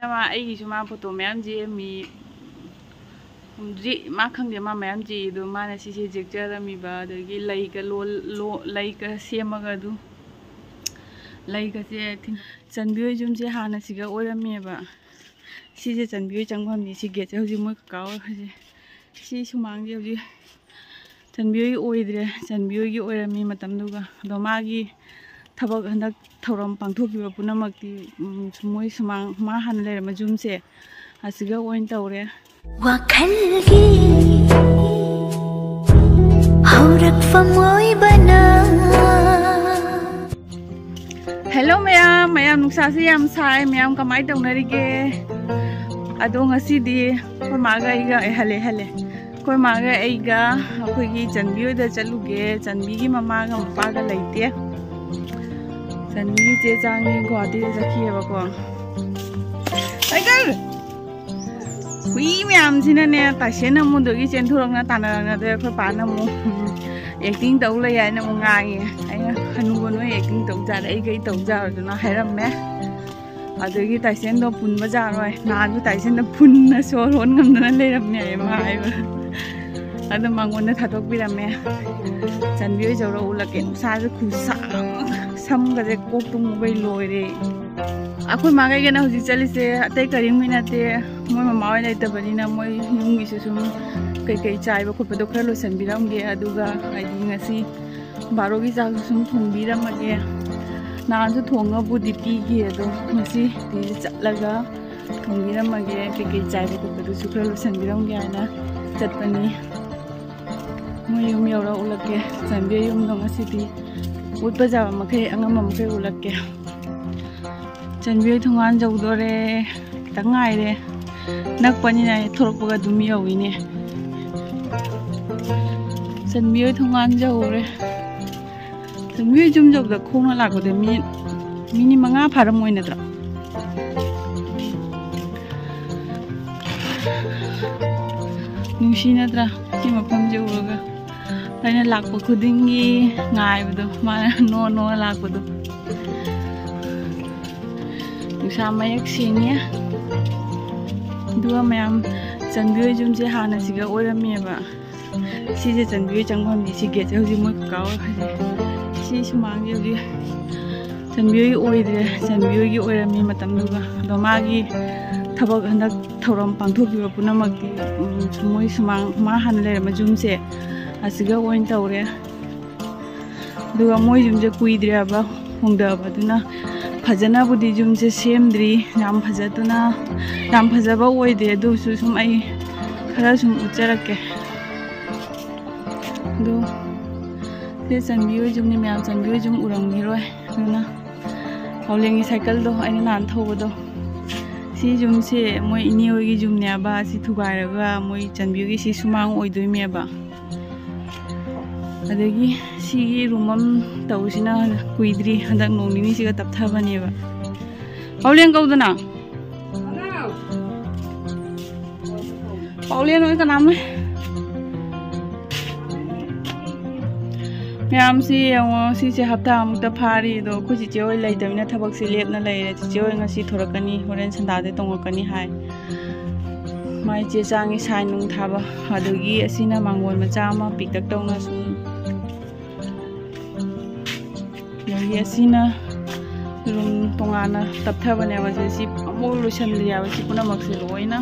मा ꯑꯩꯒꯤꯁꯨ ꯃꯥ ꯐꯣꯇꯣ ꯃꯌꯥꯝ ꯖꯦꯝꯃꯤ ꯃꯥ ꯈꯪꯗꯦ ꯃꯥ ꯃꯌꯥꯝ ꯖꯦꯗꯣ ꯃꯥꯅ ꯁꯤꯁꯦ ꯖꯦꯛꯆꯔꯝꯃꯤꯕ ꯑꯗꯒꯤ ꯂꯩꯒ ꯁꯦꯝꯃꯒ ꯑꯗꯨ ꯂꯩꯒꯁꯦ ꯆꯟꯕꯤꯍꯣꯏ ꯌꯨꯝꯁꯦ ꯍꯥꯟꯅ ꯁꯤꯒ ꯑꯣꯏꯔꯝꯃꯦꯕ ꯁꯤꯁꯦ ꯆꯟꯕꯤꯍꯣꯏ ꯆꯪꯐꯝꯅꯤ ꯁꯤ ꯒꯦꯠꯁꯦ ꯍꯧꯖꯤꯛ ꯃꯣꯏ ꯀꯀꯥ ꯑꯣꯏꯈ꯭ꯔꯁꯦ ꯁꯤ ꯁꯨꯃꯥꯡꯁꯦ ꯍꯧꯖꯤꯛ ꯆꯟꯕꯤꯍꯣꯏ ꯑꯣꯏꯗ꯭ꯔꯦ ꯆꯟꯕꯤꯍꯣꯏꯒꯤ ꯑꯣꯏꯔꯝꯃꯤ ꯃꯇꯝꯗꯨꯒ ꯑꯗꯣ ꯃꯥꯒꯤ ꯊꯕꯛ ꯍꯟꯗꯛ ꯊꯧꯔꯝ ꯄꯥꯡꯊꯣꯛꯈꯤꯕ ꯄꯨꯝꯅꯃꯛꯇꯤ ꯃꯣꯏ ꯁꯨꯃꯥꯡ ꯃꯥ ꯍꯥꯟꯅ ꯂꯩꯔꯝꯕ ꯌꯨꯝꯁꯦ ꯑꯁꯤꯒ ꯑꯣꯏꯅ ꯇꯧꯔꯦ ꯋꯥꯈꯜꯒꯤ ꯍꯧꯔꯛꯐꯝ ꯑꯣꯏꯕꯅ ꯍꯦꯜꯂꯣ ꯃꯌꯥꯝ ꯅꯨꯡꯁꯥꯁꯦ ꯌꯥꯝ ꯁꯥꯏ ꯃꯌꯥꯝ ꯀꯃꯥꯏꯅ ꯇꯧꯅꯔꯤꯒꯦ ꯑꯗꯣ ꯉꯁꯤꯗꯤ ꯑꯩꯈꯣꯏ ꯃꯥꯒ ꯑꯩꯒ ꯍꯜꯂꯦ ꯑꯩꯈꯣꯏ ꯃꯥꯒ ꯑꯩꯒ ꯑꯩꯈꯣꯏꯒꯤ ꯆꯟꯕꯤ ꯍꯣꯏꯗ ꯆꯠꯂꯨꯒꯦ ꯆꯟꯕꯤꯒꯤ ꯃꯃꯥꯒ ꯃꯄꯥꯒ ꯂꯩꯇꯦ ꯆꯟꯕꯤꯒꯤ ꯆꯦ ꯆꯥꯡꯒꯤ ꯒꯨꯋꯥꯍꯥꯇꯤꯗ ꯆꯠꯈꯤꯑꯕꯀꯣ ꯍꯨꯏ ꯃꯌꯥꯝꯁꯤꯅꯅꯦ ꯇꯥꯏꯁꯦꯟ ꯑꯃꯨꯗꯒꯤ ꯆꯦꯟꯊꯣꯔꯛꯅ ꯇꯥꯟꯅꯔꯛꯅꯗ꯭ꯔꯦ ꯑꯩꯈꯣꯏ ꯄꯥꯅ ꯑꯃꯨꯛ ꯑꯦꯛꯇꯤꯡ ꯇꯧ ꯂꯩ ꯍꯥꯏꯅ ꯑꯃꯨꯛ ꯉꯥꯡꯉꯦ ꯑꯩꯅ ꯍꯅꯨꯕ ꯅꯣꯏ ꯑꯦꯛꯇꯤꯡ ꯇꯧꯖꯥꯔꯦ ꯑꯩ ꯀꯩ ꯇꯧꯖꯥꯔꯗꯨꯅ ꯍꯥꯏꯔꯝꯃꯦ ꯑꯗꯒꯤ ꯇꯥꯏꯁꯦꯟꯗꯣ ꯄꯨꯟꯕ ꯖꯥꯔꯣꯏ ꯅꯍꯥꯟꯁꯨ ꯇꯥꯏꯁꯦꯟꯗ ꯄꯨꯟꯅ ꯁꯣꯔ ꯍꯣꯟ ꯉꯝꯗꯅ ꯂꯩꯔꯝꯃꯦ ꯃꯥ ꯍꯥꯏꯕ ꯑꯗꯨ ꯃꯉꯣꯟꯗ ꯊꯥꯗꯣꯛꯄꯤꯔꯝꯃꯦ ꯆꯟꯕꯤ ꯍꯣꯏ ꯆꯧꯔ ꯎꯠꯂꯛꯀꯦ ꯅꯨꯡꯁꯥꯁꯦ ꯈꯨꯁꯥ ꯁꯝꯒꯁꯦ ꯀꯣꯛ ꯇꯨꯝꯕꯩ ꯂꯣꯏꯔꯦ ꯑꯩꯈꯣꯏ ꯃꯥꯒꯩꯒꯅ ꯍꯧꯖꯤꯛ ꯆꯠꯂꯤꯁꯦ ꯑꯇꯩ ꯀꯔꯤꯝꯒꯤ ꯅꯠꯇꯦ ꯃꯣꯏ ꯃꯃꯥ ꯍꯣꯏ ꯂꯩꯇꯕꯅꯤꯅ ꯃꯣꯏ ꯌꯨꯝꯒꯤꯁꯨ ꯁꯨꯝ ꯀꯩꯀꯩ ꯆꯥꯏꯕ ꯈꯣꯠꯄꯗꯣ ꯈꯔ ꯂꯣꯏꯁꯟꯕꯤꯔꯝꯒꯦ ꯑꯗꯨꯒ ꯍꯥꯏꯗꯤ ꯉꯁꯤ ꯕꯥꯔꯣꯒꯤ ꯆꯥꯛꯁꯨ ꯁꯨꯝ ꯊꯣꯡꯕꯤꯔꯝꯃꯒꯦ ꯅꯍꯥꯟꯁꯨ ꯊꯣꯡꯉꯕꯨꯗꯤ ꯄꯤꯈꯤ ꯑꯗꯣ ꯉꯁꯤꯗꯤ ꯆꯠꯂꯒ ꯊꯣꯡꯕꯤꯔꯝꯃꯒꯦ ꯀꯩꯀꯩ ꯆꯥꯏꯕ ꯈꯣꯠꯄꯗꯨꯁꯨ ꯈꯔ ꯂꯣꯏꯁꯟꯕꯤꯔꯝꯒꯦ ꯍꯥꯏꯅ ꯆꯠꯄꯅꯤ ꯃꯣꯏ ꯌꯨꯝ ꯌꯧꯔ ꯎꯠꯂꯛꯀꯦ ꯆꯟꯕꯤ ꯌꯨꯝꯗꯣ ꯉꯁꯤꯗꯤ ꯎꯠꯄ ꯌꯥꯕ ꯃꯈꯩ ꯑꯉꯝꯕ ꯃꯈꯩ ꯎꯠꯂꯛꯀꯦ ꯆꯟꯕꯤ ꯊꯣꯡꯒꯥꯟ ꯌꯧꯗꯣꯔꯦ ꯈꯤꯇꯪ ꯉꯥꯏꯔꯦ ꯅꯛꯄꯅꯤꯅ ꯊꯣꯔꯛꯄꯒ ꯑꯗꯨꯝ ꯌꯧꯏꯅꯦ ꯆꯟꯕꯤ ꯊꯣꯡꯒꯥꯟ ꯌꯧꯔꯦ ꯆꯟꯕꯤ ꯌꯨꯝ ꯌꯧꯕꯗ ꯈꯣꯡꯅ ꯂꯥꯛꯄꯗ ꯃꯤꯅꯤꯠ 5 ꯐꯥꯔꯝꯃꯣꯏ ꯅꯠꯇ꯭ꯔꯥ ꯅꯨꯡꯁꯤ ꯅꯠꯇ꯭ꯔꯥ ꯁꯤ ꯃꯐꯝꯁꯦ ꯎꯔꯒ ꯑꯩꯅ ꯂꯥꯛꯄ ꯈꯨꯗꯤꯡꯒꯤ ꯉꯥꯏꯕꯗꯣ ꯃꯥꯅ ꯅꯣ ꯂꯥꯛꯄꯗꯣ ꯅꯨꯡꯁꯥ ꯃꯌꯦꯛ ꯁꯦꯡꯉꯦ ꯑꯗꯨꯒ ꯃꯌꯥꯝ ꯆꯟꯕꯤ ꯍꯣꯏ ꯌꯨꯝꯁꯦ ꯍꯥꯟꯅ ꯁꯤꯒ ꯑꯣꯏꯔꯝꯃꯦꯕ ꯁꯤꯁꯦ ꯆꯟꯕꯤ ꯍꯣꯏ ꯆꯪꯐꯝꯅꯤ ꯁꯤ ꯒꯦꯠꯁꯦ ꯍꯧꯖꯤꯛ ꯃꯣꯏ ꯀꯀꯥ ꯑꯣꯏꯈ꯭ꯔꯁꯦ ꯁꯤ ꯁꯨꯃꯥꯡꯁꯦ ꯍꯧꯖꯤꯛ ꯆꯟꯕꯤ ꯍꯣꯏ ꯑꯣꯏꯗ꯭ꯔꯦ ꯆꯟꯕꯤ ꯍꯣꯏꯒꯤ ꯑꯣꯏꯔꯝꯃꯤ ꯃꯇꯝꯗꯨꯒ ꯑꯗꯣ ꯃꯥꯒꯤ ꯊꯕꯛ ꯍꯟꯗꯛ ꯊꯧꯔꯝ ꯄꯥꯡꯊꯣꯛꯈꯤꯕ ꯄꯨꯝꯅꯃꯛꯇꯤ ꯃꯣꯏ ꯁꯨꯃꯥꯡ ꯃꯥ ꯍꯥꯟꯅ ꯂꯩꯔꯝꯕ ꯌꯨꯝꯁꯦ ꯑꯁꯤꯒ ꯑꯣꯏꯅ ꯇꯧꯔꯦ ꯑꯗꯨꯒ ꯃꯣꯏ ꯌꯨꯝꯁꯦ ꯀꯨꯏꯗ꯭ꯔꯦꯕ ꯍꯣꯡꯗꯕ ꯑꯗꯨꯅ ꯐꯖꯅꯕꯨꯗꯤ ꯌꯨꯝꯁꯦ ꯁꯦꯝꯗ꯭ꯔꯤ ꯌꯥꯝ ꯐꯖꯕ ꯑꯣꯏꯗꯦ ꯑꯗꯨꯁꯨ ꯁꯨꯝ ꯑꯩ ꯈꯔ ꯁꯨꯝ ꯎꯠꯆꯔꯛꯀꯦ ꯑꯗꯣ ꯁꯤ ꯆꯟꯕꯤ ꯍꯣꯏ ꯌꯨꯝꯅꯤ ꯃꯌꯥꯝ ꯆꯟꯕꯤ ꯍꯣꯏ ꯌꯨꯝ ꯎꯔꯝꯈꯤꯔꯣꯏ ꯑꯗꯨꯅ ꯄꯥꯎꯂꯦꯟꯒꯤ ꯁꯥꯏꯀꯜꯗꯣ ꯑꯩꯅ ꯅꯍꯥꯟ ꯊꯧꯕꯗꯣ ꯁꯤ ꯌꯨꯝꯁꯦ ꯃꯣꯏ ꯏꯅꯦ ꯍꯣꯏꯒꯤ ꯌꯨꯝꯅꯦꯕ ꯁꯤ ꯊꯨꯒꯥꯏꯔꯒ ꯃꯣই ꯆꯟꯕꯤ ꯍꯣꯏꯒꯤ ꯁꯤ ꯁꯨꯃꯥꯡ ꯑꯣꯏꯗꯣꯏꯅꯦꯕ ꯑꯗꯒꯤ ꯁꯤꯒꯤ ꯔꯨꯝ ꯑꯃ ꯇꯧꯁꯤꯅ ꯀꯨꯏꯗ꯭ꯔꯤ ꯍꯟꯗꯛ ꯅꯣꯡ ꯅꯤꯅꯤꯁꯤꯒ ꯇꯞꯊꯕꯅꯦꯕ ꯄꯥꯎꯂꯦꯟ ꯀꯧꯗꯅ ꯄꯥꯎꯂꯦꯟ ꯍꯣꯏ ꯀꯅꯥꯝ ꯂꯩ ꯃꯌꯥꯝꯁꯤ ꯌꯦꯡꯉꯣ ꯁꯤꯁꯦ ꯍꯞꯇꯥꯃꯨꯛꯇ ꯐꯥꯔꯤ ꯑꯗꯣ ꯑꯩꯈꯣꯏ ꯆꯤꯆꯦ ꯍꯣꯏ ꯂꯩꯇꯕꯅꯤꯅ ꯊꯕꯛꯁꯦ ꯂꯦꯞꯅ ꯂꯩꯔꯦ ꯆꯤꯆꯦ ꯍꯣꯏ ꯉꯁꯤ ꯊꯣꯔꯛꯀꯅꯤ ꯍꯣꯔꯦꯟ ꯁꯟꯗꯥꯗꯩ ꯇꯣꯡꯉꯛꯀꯅꯤ ꯍꯥꯏ ꯃꯥꯏ ꯆꯦ ꯆꯥꯡꯒꯤ ꯁꯥꯏꯟ ꯅꯨꯡ ꯊꯥꯕ ꯑꯗꯒꯤ ꯑꯁꯤꯅ ꯃꯥꯡꯒꯣꯜ ꯃꯆꯥ ꯑꯃ ꯄꯤꯛꯇꯛ ꯇꯧꯅ ꯁꯨꯝ ꯑꯗꯒꯤ ꯑꯁꯤꯅ ꯔꯨꯝ ꯇꯣꯉꯥꯟꯅ ꯇꯞꯊꯕꯅꯦꯕ ꯁꯤ ꯑꯃꯨꯛ ꯂꯣꯏꯁꯤꯟꯗ꯭ꯔꯤ ꯍꯥꯏꯕ ꯁꯤ ꯄꯨꯝꯅꯃꯛꯁꯦ ꯂꯣꯏꯅ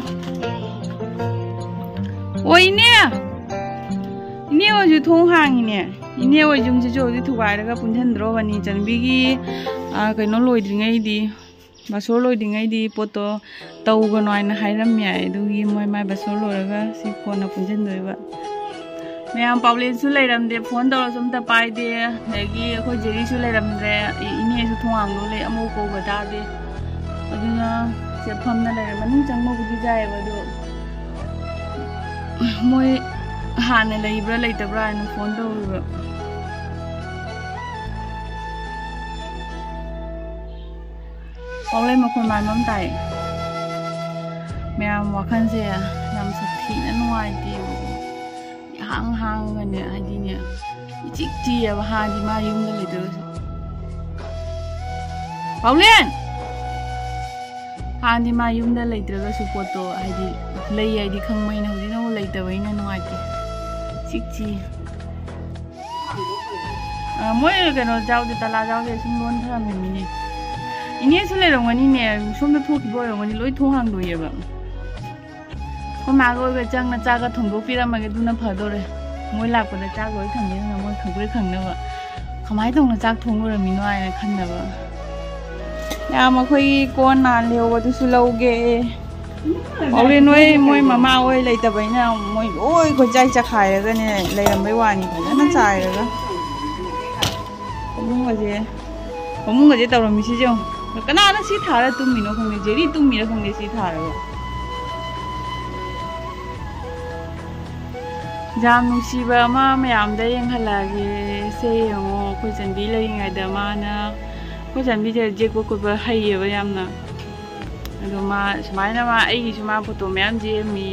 ꯑꯣ ꯏꯅꯦ ꯍꯣꯏꯁꯨ ꯊꯣꯡ ꯍꯥꯡꯉꯤꯅꯦ ꯏꯅꯦ ꯍꯣꯏ ꯌꯨꯝꯁꯤꯁꯨ ꯍꯧꯖꯤꯛ ꯊꯨꯒꯥꯏꯔꯒ ꯄꯨꯟꯁꯤꯟꯗ꯭ꯔꯣꯕꯅꯤ ꯆꯟꯕꯤꯒꯤ ꯀꯩꯅꯣ ꯂꯣꯏꯗ꯭ꯔꯤꯉꯩꯗꯤ ꯕꯥꯁꯣꯔ ꯂꯣꯏꯗ꯭ꯔꯤꯉꯩꯗꯤ ꯄꯣꯠꯇꯣ ꯇꯧꯒꯅꯣ ꯍꯥꯏꯅ ꯍꯥꯏꯔꯝꯃꯦ ꯑꯗꯨꯒꯤ ꯃꯥꯏ ꯕꯥꯁꯣꯔ ꯂꯣꯏꯔꯒ ꯁꯤ ꯀꯣꯟꯅ ꯄꯨꯟꯁꯤꯟꯗꯣꯏꯕ ꯃꯌꯥꯝ ꯄꯥꯎꯂꯦꯟꯁꯨ ꯂꯩꯔꯝꯗꯦ ꯐꯣꯟ ꯇꯧꯔꯁꯨ ꯑꯝꯇ ꯄꯥꯏꯗꯦ ꯑꯗꯒꯤ ꯑꯩꯈꯣꯏ ꯖꯦꯔꯤꯁꯨ ꯂꯩꯔꯝꯗ꯭ꯔꯦ ꯏꯅꯦꯁꯨ ꯊꯣꯡꯍꯥꯡꯗꯣ ꯂꯩ ꯑꯃꯨꯛ ꯀꯧꯕ ꯇꯥꯗꯦ ꯑꯗꯨꯅ ꯆꯦꯐꯝꯅ ꯂꯩꯔꯦ ꯃꯅꯨꯡ ꯆꯪꯕꯕꯨꯗꯤ ꯌꯥꯏꯑꯕ ꯑꯗꯣ ꯃꯣꯏ ꯍꯥꯟꯅ ꯂꯩꯕ꯭ꯔꯥ ꯂꯩꯇꯕ꯭ꯔꯥ ꯍꯥꯏꯅ ꯐꯣꯟ ꯇꯧꯔꯤꯕ ꯄꯥꯎꯂꯩ ꯃꯈꯣꯟ ꯃꯥꯟꯕ ꯑꯃ ꯇꯥꯏ ꯃꯌꯥꯝ ꯋꯥꯈꯜꯁꯦ ꯌꯥꯝ ꯁꯥꯊꯤꯅ ꯅꯨꯡꯉꯥꯏꯇꯦꯕ ꯍꯥꯡꯉꯒꯅꯦ ꯍꯥꯏꯗꯤꯅꯦ 이찍 찌ꯑꯕ ꯍꯥꯟꯅꯗꯤ ꯃꯥ ꯌꯨꯝꯗ ꯂꯩꯇ꯭ꯔꯒꯁꯨ ꯄꯥꯎꯂꯦꯟ हाँ मा यूम लेट्रगसु पोतो हाइदि लई हाइदि खंगमैना हुजिना हो लेटबैना नुआइते सिक्ची मोय कनो जाउदे तला जाउदे सुम लोन थरामिनी इने सु लेरंगनिने सोमदा थोखिबो रंगनि लोइ थों हांदोयेबा को मागो गे चांगना चागा थोंदो पिरामगे दुना फदोरे मोय लापदा चागो थंगेना मोय खंग्रे खंगनबा खमाय तोंना चाग थोंगरमिनो आइना खन्नबा याम अखोई कोन नान लेवदुसु लौगे औरे नोय मोय ममा ओय लेतबैना मोय ओय को जाय चखायरगने लेरमबै वानी फजना चायरगा अमुंगजे तौरमिसि जो कनाना सि थारा तुमिनो खंगे जेरी तुमिरा खंगे सि थारगा जाम नुसिबा मा मयामदा यंगहलागे से यंगो अखोई चंदी लेरिङाइदा माना अखोई चंदी जे जेको कोबा हाइयेबा यामना अदो मा समायना मा आइगिसु मा फोटो मयाम जेमि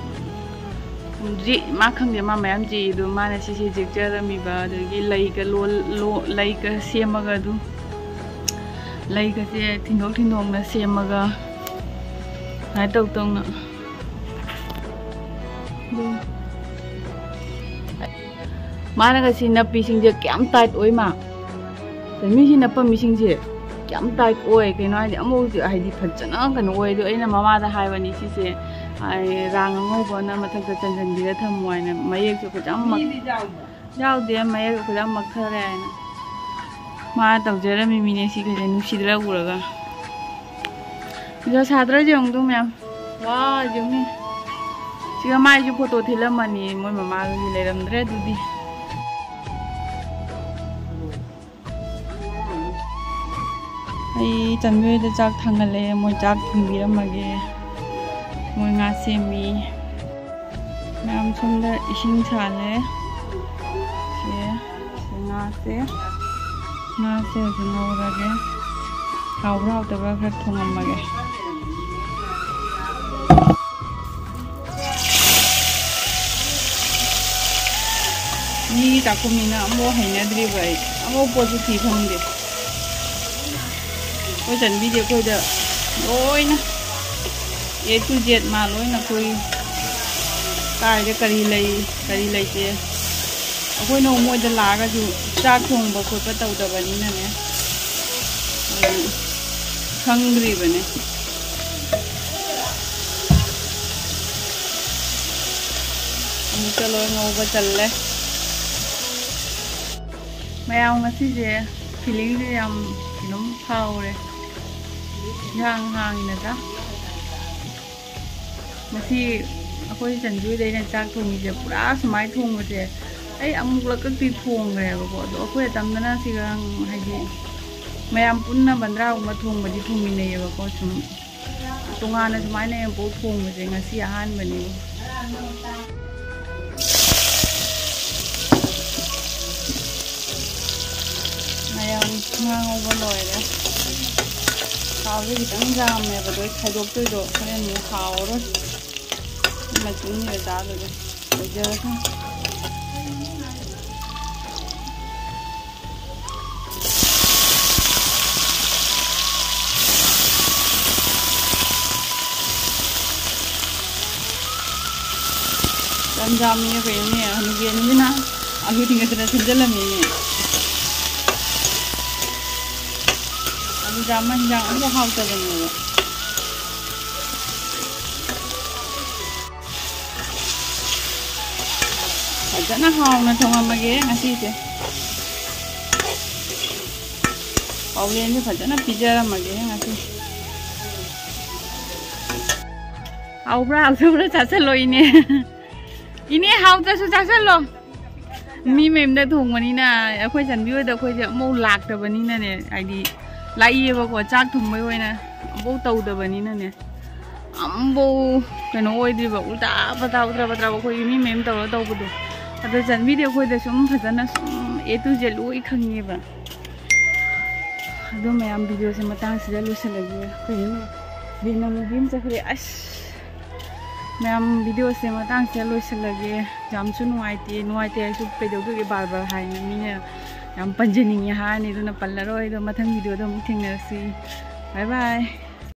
जी मा खंगे मा मयाम जी दो माने सिसे जेक्चरमिबा अदगी लैका लो लैका सेमगा दु लैका से थिंदोंना सेमगा हाय तौतौना माना गसी नपी सिंजे क्याम टाइट ओइ मा तमी सि नपा मिसिंग से क्याम टाइट ओइ केनो हाइदि अमो हाइदि फजना कनो ओइ दो अइना मामादा हाइबनी सिसे आई रांग ngौबना मथक चंजनबिरा थमवाइना मयेक जो खजाम मक जाउदे मयेक खजाम मखरे आइना मा तौजरा मिमिने सि खजे नुसिदरा उरगा जो साद्रा जोंग दु म्याम वा जोंनि सिगा माइ जो फोटो थिलमनी मोय ममा गी लेरमद्रे दुदी आई चंदुएदा चाक थांगले मोय चाक थुंबिरमगे मोय nga सेमी मैम सोमदा इसिंग साले से nga से ngौरगे हावब्रा हावदबा खर थोंगमगे नि ताकुमिना अमो हैनद्रिबा अमो पॉजिटिव फंगदे कोई चंबी जे कोई दा लोइना A to Z मा लोइना कोई कायदे करी लेते अखोई नो मोयदा लागाजु चाक थोंबा खोपा तौदबनिना ने खंग्रिबने अमु चलो ngौबा चलले मयाम ngasiजे फीलिंग जे याम किनम फावरे yang hangina da masi अखोई चंजू देना चाक थोंगी पूरा सुमाय थोंबसे आई अमुकलकती थोंग्रेबको अदो अखोई तमदना सिगां हाइदि मयाम पुन्ना बंद्रागुमा थोंबदि थोंमिनैयेबको सुम तोंगाना सुमायना एम्पो थोंबसे ngasi अहानबनि मयाम ngauba loire हावजे खितंग जामनेबा दो खाइदोक्तोइदो होरेन मु हावरो मचुनी दादोगे ओजरखा जामने कइने हनुगेनिना आलू थिंगसना थिंजलमेने जामन जाम अमो हावतबनेबा फजना हावना थोंगमगे ngasiसे पावलेन फजना पिजरमगे ngasi हावब्रा हावब्रा चाचलो इने हावतासु चाचलो मी मेमदा थोंगमनिना अखोई चनबियोदा अखोइजे अमो लाक्तबनिना ने आइदि लाइएबको चाक थोंबै होइना अमो तौदबनिना ने अम्बो कनो ओइद्रिबा उल्टा पता उद्रा अखोइ मी मेम तौबदो अदो चनबिदे अखोइदा सुम फजना सुम A to Z लोइ खंगेबा अदो मयाम वीडियो से मतंग सिदा लोसलगे कहिनो बिना मुगिम चखरे अस मैम वीडियो से मतंग से लोसलगे जामसु नुआइते आइसु पेदोगे बार हाइना मीने याम पंजनिंग हानि दुना पल्लरोय दो मथंग वीडियो दो मुक थेंगनरसी बाय बाय।